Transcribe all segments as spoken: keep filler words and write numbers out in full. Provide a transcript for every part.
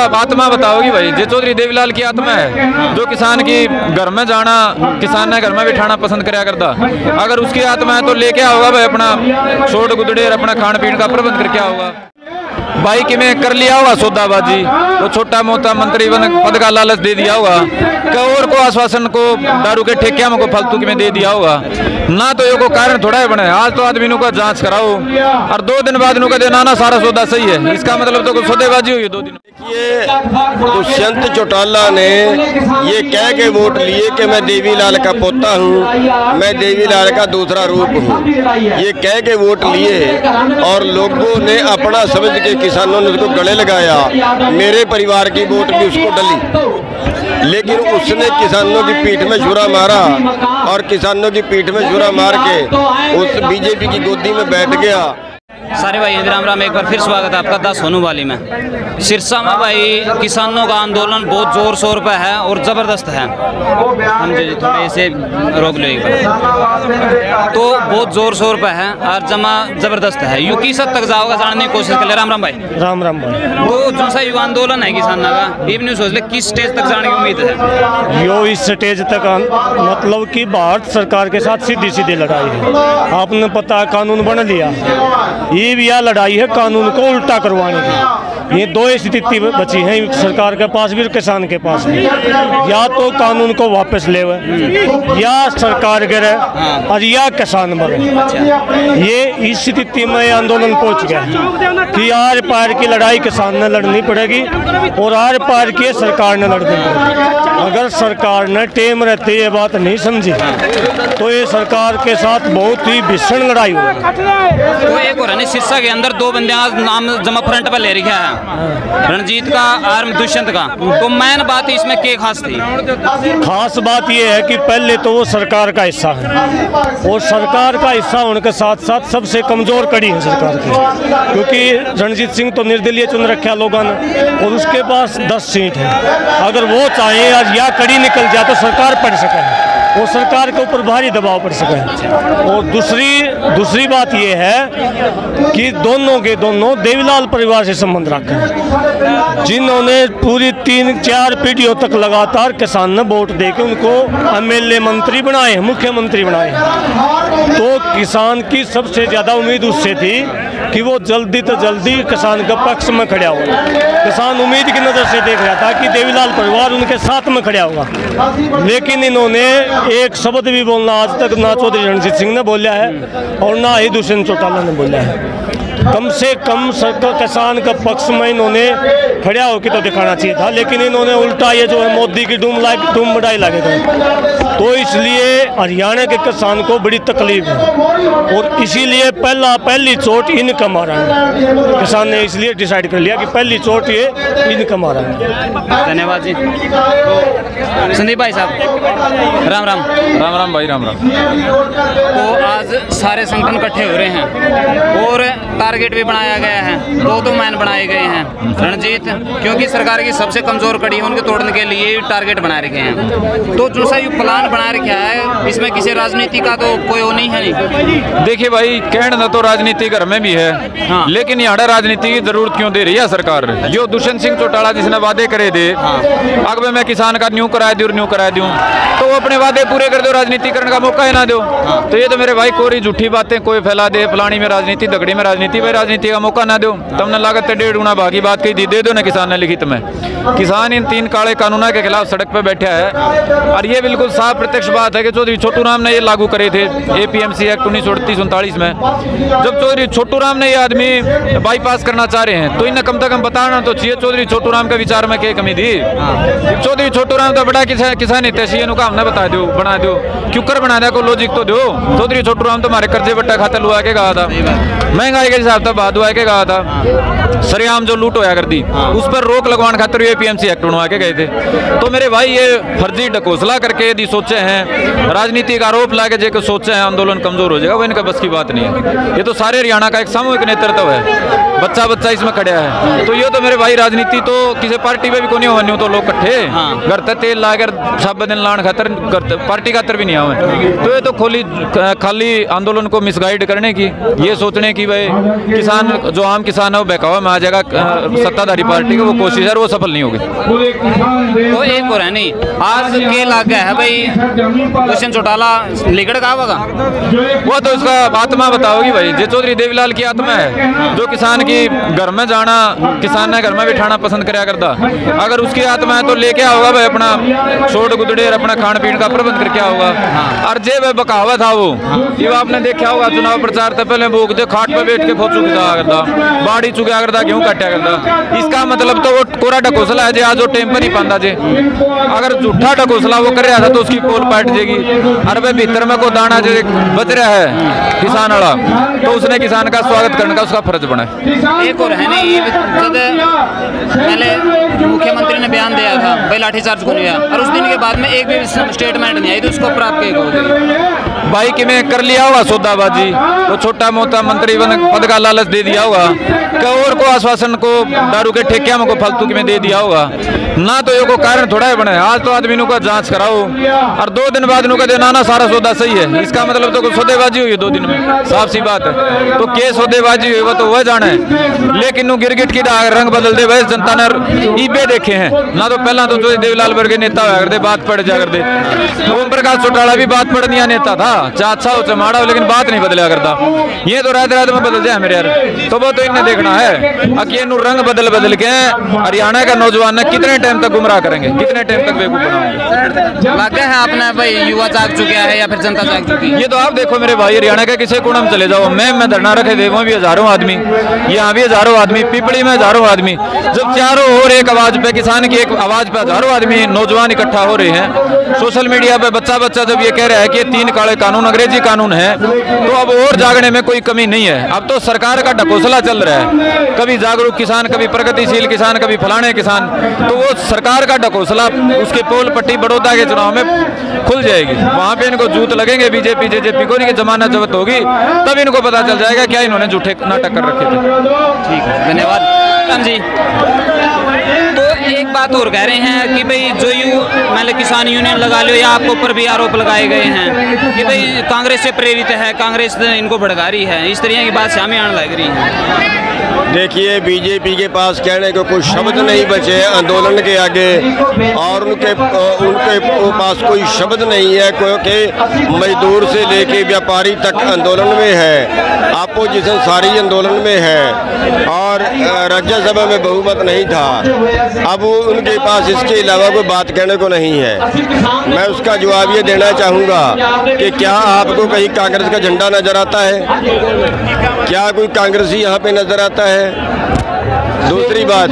आत्मा बताओगी भाई, जे चौधरी देवीलाल की आत्मा है, जो किसान की घर में जाना, किसान ने घर में बिठाना पसंद कराया करता, अगर उसकी आत्मा है तो लेके आओगा भाई अपना छोड़ गुदड़े और अपना खान पीन का प्रबंध करके आओगा भाई। कि मैं कर लिया होगा सौदाबाजी, तो छोटा मोटा मंत्री बन पद का लालच दे दिया होगा, और को आश्वासन को दारू के ठेकिया में को फालतू की में दे दिया होगा ना, तो ये को कारण थोड़ा ही बने। आज तो आदमी का जांच कराओ और दो दिन बाद का देना ना सारा सौदा सही है, इसका मतलब तो सौदेबाजी हुई है दो दिन। ये दुष्यंत चौटाला ने ये कह के वोट लिए कि मैं देवीलाल का पोता हूँ, मैं देवीलाल का दूसरा रूप हूँ, ये कह के वोट लिए और लोगों ने अपना समझ के किसानों ने उसको गले लगाया। मेरे परिवार की वोट भी उसको डली, लेकिन उसने किसानों की पीठ में छुरा मारा और किसानों की पीठ में छुरा मार के उस बीजेपी की गोदी में बैठ गया। सारे भाई राम राम, एक बार फिर स्वागत है आपका दास सोनू वाली में। सिरसा में भाई किसानों का आंदोलन बहुत जोर शोर पे है और जबरदस्त है। हम जो थोड़े से रोक लो एक बार, तो बहुत जोर शोर पे है और जमा जबरदस्त है। यू की सद तक जाओगा जानने की कोशिश कर ले। राम राम भाई। राम राम भाई। तो जो सा युवा आंदोलन है किसानों का, ये भी सोच ले किस स्टेज तक जाने की उम्मीद है? यो इस स्टेज तक मतलब कि भारत सरकार के साथ सीधी सीधी लड़ाई है। आपने पता कानून बना लिया, ये भी यह लड़ाई है कानून को उल्टा करवाने की। ये दो स्थिति बची है सरकार के पास भी और किसान के पास भी, या तो कानून को वापस ले या सरकार गिरे और या किसान मरे। ये इस स्थिति में आंदोलन पहुंच गया कि आर पार की लड़ाई किसान ने लड़नी पड़ेगी और आर पार की सरकार ने लड़नी पड़ेगी। अगर सरकार ने टेम रहते ये बात नहीं समझी तो ये सरकार के साथ बहुत ही भीषण लड़ाई होगी। तो एक और है सिरसा के अंदर दो बंदे नाम जमा फ्रंट पर ले रखा है, रणजीत का और दुष्यंत का, तो मेन बात इसमें क्या खास थी? खास बात यह है कि पहले तो वो सरकार का हिस्सा है और सरकार का हिस्सा होने के साथ साथ सबसे कमजोर कड़ी है सरकार की, क्योंकि रणजीत सिंह तो निर्दलीय चुन रखा लोगों ने और उसके पास दस सीट है। अगर वो चाहे आज या कड़ी निकल जाए तो सरकार पड़ सके और सरकार के ऊपर भारी दबाव पड़ सके। और दूसरी दूसरी बात यह है कि दोनों के दोनों देवीलाल परिवार से संबंध रखते हैं, जिन्होंने पूरी तीन चार पीढ़ियों तक लगातार किसान ने वोट देके उनको एमएलए मंत्री बनाए, मुख्यमंत्री बनाए। तो किसान की सबसे ज़्यादा उम्मीद उससे थी कि वो जल्दी तो जल्दी किसान के पक्ष में खड़ा हो। किसान उम्मीद की नज़र से देख रहा था कि देवीलाल परिवार उनके साथ में खड़ा होगा, लेकिन इन्होंने एक शब्द भी बोलना आज तक ना चौधरी रणजीत सिंह ने बोला है और ना ही दुष्यंत चौटाला ने बोला है। कम से कम सरकार किसान के पक्ष में इन्होंने खड़ा होकर तो दिखाना चाहिए था, लेकिन इन्होंने उल्टा ये जो है मोदी की डूम लाइक डूम बढ़ाई लगे थे। तो इसलिए हरियाणा के किसान को बड़ी तकलीफ है और इसीलिए पहला पहली चोट इनका मारा है। किसान ने इसलिए डिसाइड कर लिया कि पहली चोट ये इनका मारा है। धन्यवाद जी। तो संदीप भाई साहब राम राम। राम राम भाई राम राम। तो आज सारे संगठन इकट्ठे हो रहे हैं और टारगेट भी बनाया गया है, दो दो मैन बनाए गए हैं। रणजीत क्योंकि सरकार की सबसे कमजोर कड़ी है, उनके तोड़ने के लिए टारगेट बना रखे हैं। तो जो सा ये प्लान बना रखा है इसमें किसी राजनीति का तो कोई वो नहीं है। नहीं देखिए भाई, कहना तो राजनीति घर में भी है, हाँ। लेकिन यहाँ राजनीति की जरूरत क्यों दे रही है सरकार? जो दुष्यंत सिंह चौटाला जिसने वादे करे थे, हाँ। अगर मैं किसान का न्यू करा दूं न्यू करा दूं तो वो अपने वादे पूरे कर दो, राजनीति करने का मौका ही ना दो। हाँ। तो ये तो मेरे भाई कोरी झूठी बातें कोई फैला दे, फलानी में राजनीति दगड़ी में राजनीति, भाई राजनीति का मौका ना दो। तुमने लागत डेढ़ गुना भागी बात कही थी, दे दो ना किसान ने लिखित में। किसान इन तीन काले कानूनों के खिलाफ सड़क पर बैठा है और ये बिल्कुल साफ प्रत्यक्ष बात है कि चौधरी छोटू राम ने ये लागू करे थे एपीएमसी एक्ट उन्नीस सौ अड़तीस उनतालीस में। जब चौधरी छोटू राम ने ये आदमी बाईपास करना चाह रहे हैं तो इन्हें कम से कम बताना तो चाहिए चौधरी छोटू राम के विचार में क्या कमी थी। चौधरी छोटू राम तो बड़ा किसान हित है, उनका हमने बता दो बना दो, क्यों कर बना दिया, को लॉजिक तो दो। चौधरी छोटू राम तो हमारे कर्जे बट्टा खाता लुआ के कहा था, महंगाई के हिसाब से बाद हुआ के कहा था, सरेआम जो लूट होया कर दी उस पर रोक लगवाने खातिर एपीएमसी एक्ट बनवा के गए थे। तो मेरे भाई ये फर्जी ढकोसला करके यदि सोचे हैं, राजनीति का आरोप लाके जेकर सोचे हैं आंदोलन कमजोर हो जाएगा, वो इनका बस की बात नहीं है। ये तो सारे हरियाणा का एक सामूहिक नेतृत्व है, बच्चा बच्चा इसमें खड़ा है। तो ये तो मेरे भाई राजनीति तो किसी पार्टी में भी को नहीं हो, तो लोग कट्ठे घर तक तेल लाकर सब दिन लान खातर पार्टी खातर भी नहीं आवे। तो ये तो खोली खाली आंदोलन को मिसगाइड करने की, ये सोचने की भाई किसान जो आम किसान है वो बहकावा में आ जाएगा सत्ताधारी पार्टी की वो कोशिश है वो सफल नहीं होगी। तो एक और है नहीं आज के लागे है भाई दुष्यंत चौटाला लिगड़ का होगा वो तो उसका आत्मा बताओगी भाई। जे चौधरी देवीलाल की आत्मा है जो किसान की घर में जाना किसान ने घर में बिठाना पसंद कराया करता, अगर उसकी आत्मा है तो लेके आओगा भाई अपना छोड़ गुदड़े और अपना खान पीन का प्रबंध करके आओगा। और जे वह बकावा था वो ये आपने देखा होगा चुनाव प्रचार से पहले वो जो खाट पे बैठ के फोचू खिंचा करता बाड़ी चुका करता गेहूं काटा करता। इसका मतलब तो वो कोरा ढकोसला है जे आज वो टेम पर नहीं पाता जे अगर झूठा ढकोसला वो कर रहा था तो उसकी पोल पाट जाएगी। और वह भीतर में को दाना जो बच रहा है किसान वाला तो उसने किसान का स्वागत करने का उसका फर्ज बना है। एक और है नहीं जब पहले मुख्यमंत्री ने बयान दिया था भाई लाठीचार्ज को नहीं और उस दिन के बाद में एक भी स्टेटमेंट नहीं आई तो उसको प्राप्त हो गई भाई कि मैं कर लिया होगा सौदाबाजी तो छोटा मोटा मंत्री पद का लालच दे दिया होगा और को आश्वासन को दारू के ठेकिया में को फालतू की में दे दिया होगा ना तो ये को कारण थोड़ा है बने। आज तो आदमी का जांच कराओ और दो दिन बाद नु का देना ना सारा सौदा सही है इसका मतलब तो सौदेबाजी हुई दो दिन में साफ सी बात है। तो के सौदेबाजी हुई वो तो वह जाने लेकिन नु गिरगिट की रंग बदल दे भाई जनता ने ईबे देखे हैं ना तो पहला तो जो देवीलाल वर्ग नेता हुआ करते बात पड़ जा करते ओम प्रकाश चौटाला भी बात पड़निया नेता था चाचा हो चमाड़ा हो लेकिन बात नहीं बदलिया करता ये तो रात रात में बदल जाए मेरे यार। तो वो तो इन्हें देखना है अकेले नु रंग बदल बदल के हरियाणा का नौजवान ने कितने टाइम तक गुमराह करेंगे कितने टाइम तक बेवकूफ बनाएंगे। लगा है आपने भाई युवा जाग चुका है या फिर जनता जाग चुकी है। ये तो आप देखो मेरे भाई हरियाणा के किसी कोने में चले जाओ मैं मैं धरना रखे थे वहाँ भी हजारों आदमी यहाँ भी हजारों आदमी पिपली में हजारों आदमी जब चारों ओर एक आवाज पे किसान की एक आवाज पे हजारों आदमी नौजवान इकट्ठा हो रहे हैं। सोशल मीडिया पे बच्चा बच्चा जब ये कह रहा है कि तीन काले कानून अंग्रेजी कानून है तो अब और जागने में कोई कमी नहीं है। अब तो सरकार का ढकोसला चल रहा है कभी जागरूक किसान कभी प्रगतिशील किसान कभी फलाने किसान तो वो सरकार का ढकोसला उसके पोल पट्टी बड़ौदा के चुनाव में खुल जाएगी वहां पे इनको जूत लगेंगे बीजेपी जेजेपी को नहीं जमानत जब्त होगी तब इनको पता चल जाएगा क्या इन्होंने झूठे नाटक कर रखे थे। ठीक है धन्यवाद जी। तो एक बात और कह रहे हैं कि भाई जो यू मतलब किसान यूनियन लगा लो या आपके ऊपर भी आरोप लगाए गए हैं कि भाई कांग्रेस से प्रेरित है कांग्रेस इनको भड़का रही है इस तरह की बात सामने आने लग रही है। देखिए बीजेपी के पास कहने को कुछ शब्द नहीं बचे आंदोलन के आगे और उनके उनके पास कोई शब्द नहीं है क्योंकि मजदूर से लेके व्यापारी तक आंदोलन में है अपोजिशन सारी आंदोलन में है और राज्यसभा में बहुमत नहीं था। अब उनके पास इसके अलावा कोई बात कहने को नहीं है। मैं उसका जवाब ये देना चाहूँगा कि क्या आपको कहीं कांग्रेस का झंडा नजर आता है क्या कोई कांग्रेसी यहाँ पे नजर आता है। दूसरी बात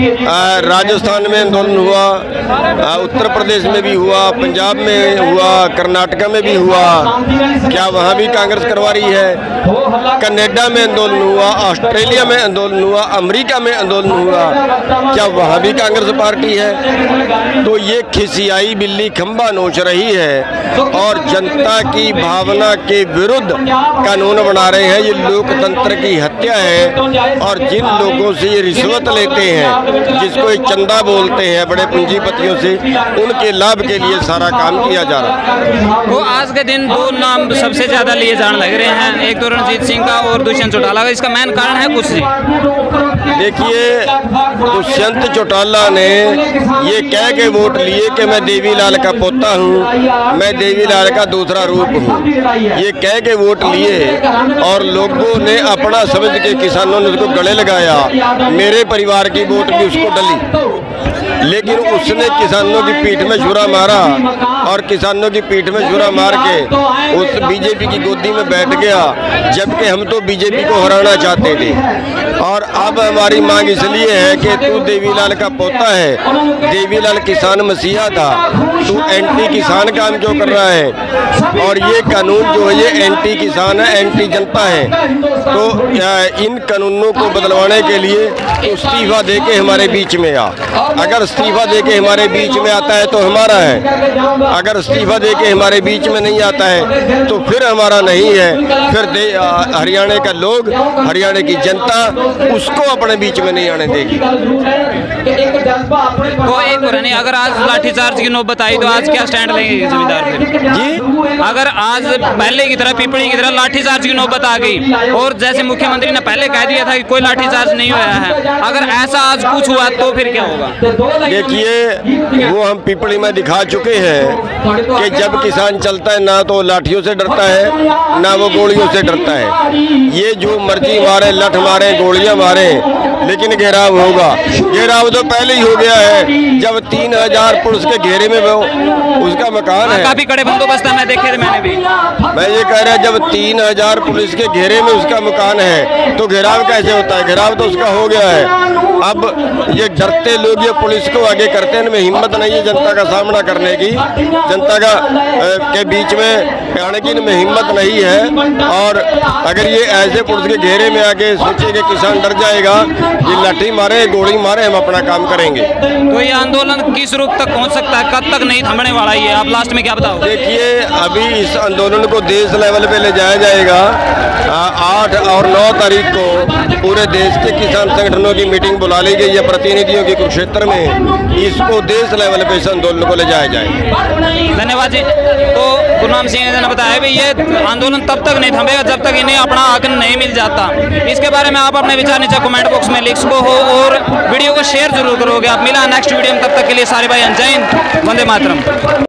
राजस्थान में आंदोलन हुआ उत्तर प्रदेश में भी हुआ पंजाब में हुआ कर्नाटक में भी हुआ क्या वहाँ भी कांग्रेस करवा रही है। कनाडा में आंदोलन हुआ ऑस्ट्रेलिया में आंदोलन हुआ अमेरिका में आंदोलन हुआ क्या वहाँ भी कांग्रेस पार्टी है। तो ये खिसियाई बिल्ली खंबा नोच रही है और जनता की भावना के विरुद्ध कानून बना रहे हैं। ये लोकतंत्र की हत्या है और जिन लोगों से ये रिश्वत लेते हैं जिसको एक चंदा बोलते हैं बड़े पूंजीपतियों से उनके लाभ के लिए सारा काम किया जा रहा है। तो आज के दिन दो नाम सबसे ज्यादा लिए जाने लग रहे हैं एक तो रणजीत सिंह का और दुष्यंत चौटाला का इसका मेन कारण है कुछ जी। देखिए दुष्यंत चौटाला ने ये कह के वोट लिए कि मैं देवीलाल का पोता हूँ मैं देवीलाल का दूसरा रूप हूँ ये कह के वोट लिए और लोगों ने अपना समझ के किसानों ने उसको गले लगाया। मेरे परिवार की वोट भी उसको डली लेकिन उसने किसानों की पीठ में छुरा मारा और किसानों की पीठ में छुरा मार के उस बीजेपी की गोदी में बैठ गया जबकि हम तो बीजेपी को हराना चाहते थे। और अब हमारी मांग इसलिए है कि तू देवीलाल का पोता है देवीलाल किसान मसीहा था तू एंटी किसान काम क्यों कर रहा है और ये कानून जो है ये एंटी किसान है एंटी जनता है। तो इन कानूनों को बदलवाने के लिए इस्तीफा दे के हमारे बीच में आ अगर इस्तीफा दे के हमारे बीच में आता है तो हमारा है अगर इस्तीफा दे के हमारे बीच में नहीं आता है तो फिर हमारा नहीं है। फिर हरियाणा का लोग हरियाणा की जनता उसको अपने बीच में नहीं आने देगी। तो एक और नहीं, अगर आज लाठीचार्ज की नौबत आई तो आज क्या स्टैंड लेंगे जमींदार फिर? जी, अगर आज पहले की तरह पिपड़ी की तरह लाठीचार्ज की नौबत आ गई और जैसे मुख्यमंत्री ने पहले कह दिया था कि कोई लाठीचार्ज नहीं हुआ है, अगर ऐसा आज कुछ हुआ तो फिर क्या होगा? देखिए, वो हम पिपड़ी में दिखा चुके हैं कि जब किसान चलता है ना तो लाठियों से डरता है ना वो गोलियों से डरता है। ये जो मर्जी मारे, लठ मारे, गोलियां मारे, लेकिन घेराव होगा। घेराव तो पहले ही हो गया है, जब तीन हजार पुलिस के घेरे में वो उसका मकान है। काफी कड़े बंदोबस्त है, मैं देखे थे मैंने भी। मैं ये कह रहा, जब तीन हजार पुलिस के घेरे में उसका मकान है तो घेराव कैसे होता है? घेराव तो उसका हो गया है। अब ये डरते लोग ये पुलिस को आगे करते हैं, इनमें हिम्मत नहीं है जनता का सामना करने की, जनता का के बीच में आने की इनमें हिम्मत नहीं है। और अगर ये ऐसे पुलिस के घेरे में आके सोचे कि किसान डर जाएगा, ये लाठी मारे, गोली मारे, हम अपना काम करेंगे। तो ये आंदोलन किस रूप तक पहुंच सकता है? कब तक नहीं थमने वाला ये? आप लास्ट में क्या बताओगे? देखिए, अभी इस आंदोलन को देश लेवल पे ले जाया जाएगा। आठ और नौ तारीख को पूरे देश के किसान संगठनों की मीटिंग बुला ली गई है प्रतिनिधियों की कुरुक्षेत्र में। इसको देश लेवल पे इस आंदोलन को ले जाया जाएगा। धन्यवाद जी। तो गुरनाम सिंह ने बताया भी ये आंदोलन तब तक नहीं थमेगा जब तक इन्हें अपना हक नहीं मिल जाता। इसके बारे में आप अपने विचार नीचे कमेंट बॉक्स में लिख सको हो और वीडियो को शेयर जरूर करोगे। आप मिला नेक्स्ट वीडियो में, तब तक के लिए सारे भाई जय हिंद, वंदे मातरम।